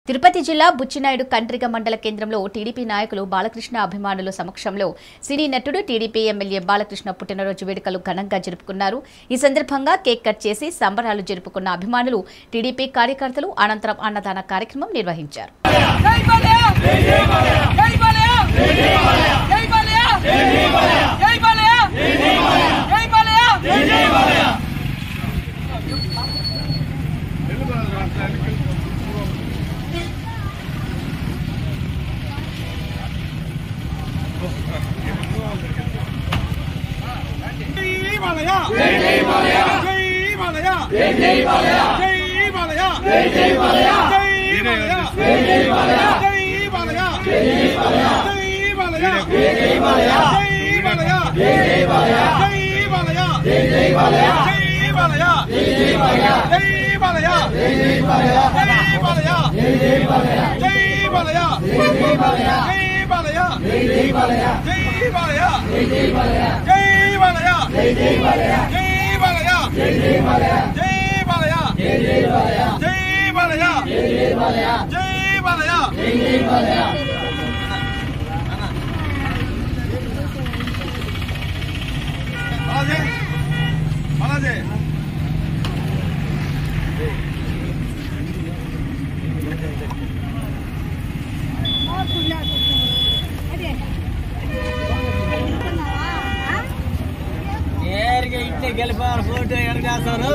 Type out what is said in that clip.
తిరుపతి జిల్లా బుచ్చినాయుడు కండ్రిగ మండల కేంద్రంలో టీడీపీ నాయకులు బాలకృష్ణ అభిమానుల సమక్షంలో సినీ నటుడు టీడీపీ ఎమ్మెల్యే బాలకృష్ణ పుట్టినరోజు వేడుకలు ఘనంగా జరుపుకున్నారు. ఈ సందర్భంగా కేక్ కట్ చేసి సంబరాలు జరుపుకున్న అభిమానులు టీడీపీ కార్యకర్తలు అనంతరం అన్నదాన కార్యక్రమం నిర్వహించారు. గెలిపారు ఫోటో ఎనకాస్తారు